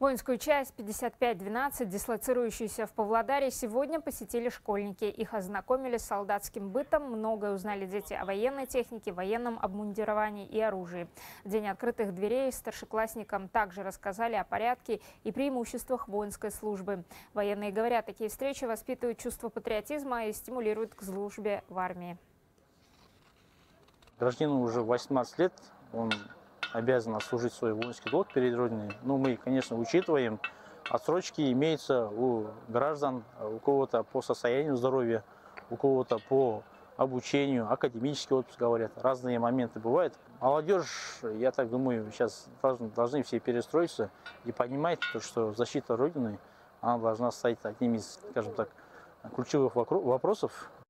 Воинскую часть 5512, дислоцирующуюся в Павлодаре, сегодня посетили школьники. Их ознакомили с солдатским бытом, многое узнали дети о военной технике, военном обмундировании и оружии. В день открытых дверей старшеклассникам также рассказали о порядке и преимуществах воинской службы. Военные говорят, такие встречи воспитывают чувство патриотизма и стимулируют к службе в армии. Гражданину уже 18 лет, он обязан отслужить свой воинский долг перед Родиной. Но мы, конечно, учитываем, отсрочки имеются у граждан, у кого-то по состоянию здоровья, у кого-то по обучению, академический отпуск, говорят. Разные моменты бывают. Молодежь, я так думаю, сейчас должны все перестроиться и понимать, что защита Родины, она должна стать одним из, скажем так, ключевых вопросов